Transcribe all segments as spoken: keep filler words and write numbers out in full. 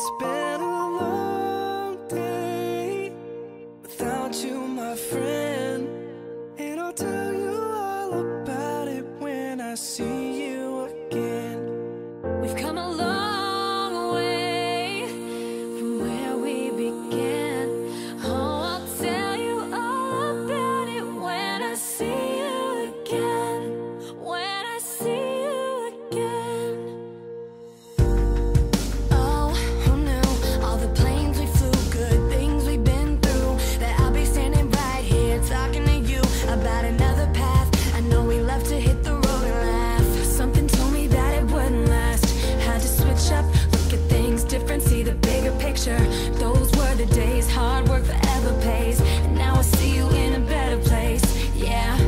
It's been a long day without you, my friend, and I'll tell you all about it when I see you again. We've come a long way from where we began. Oh, I'll tell you all about it when I see you again. When I see you again. Oh, who knew all the planes we flew, good things we've been through, that I'll be standing right here talking to you about another path. I know we love to hit the road and laugh. Something told me that it wouldn't last. Had to switch up, look at things different, see the bigger picture. Those were the days, hard work forever pays. And now I see you in a better place, yeah.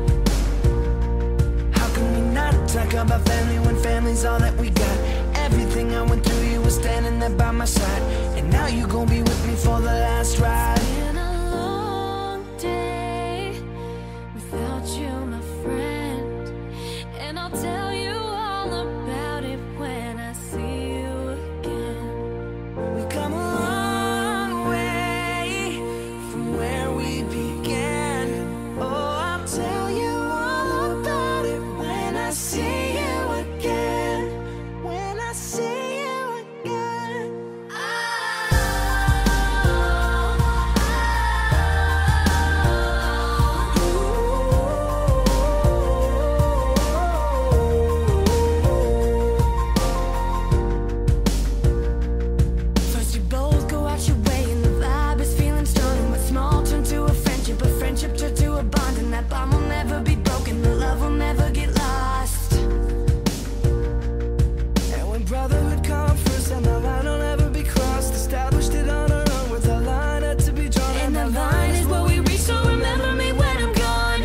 How can we not talk about family when family's all that we got? Everything I went through, you were standing there by my side, and now you gon' be with me for the last ride. Been a long day without you, my friend, and I'll tell you all about it when I see you again. We've come a long way from where we began. Oh, I'll tell you all about it when I see you again. When I see you again. First you both go out your way and the vibe is feeling strong, and what's small turn to a friendship, a friendship turn to a bond, and that bond will never be broken, the love will never get lost. And when brotherhood comes first and the line will never be crossed, established it on our own with a line had to be drawn. And that line is what we reach, so remember me when I'm gone.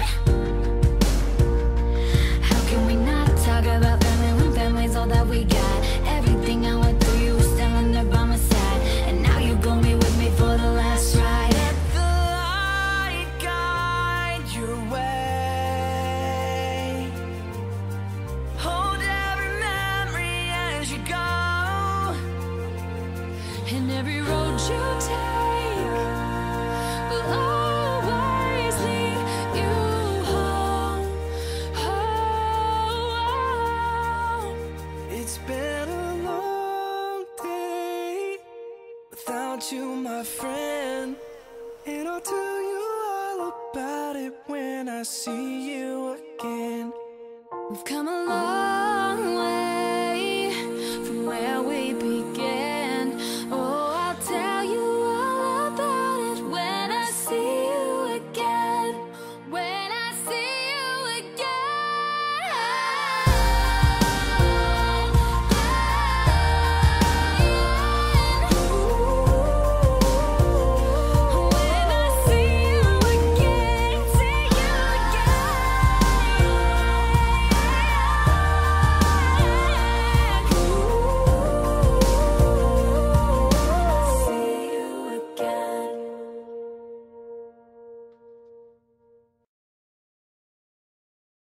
How can we not talk about family when family's all that we got? Everything I went through, you were standing there by my side, and now you're gonna be with me for the last ride. Let the light guide your way. Hold every memory as you go. And every road you take will always lead you home, home. It's been a long day without you, my friend, and I'll tell you all about it when I see you again. We've come a long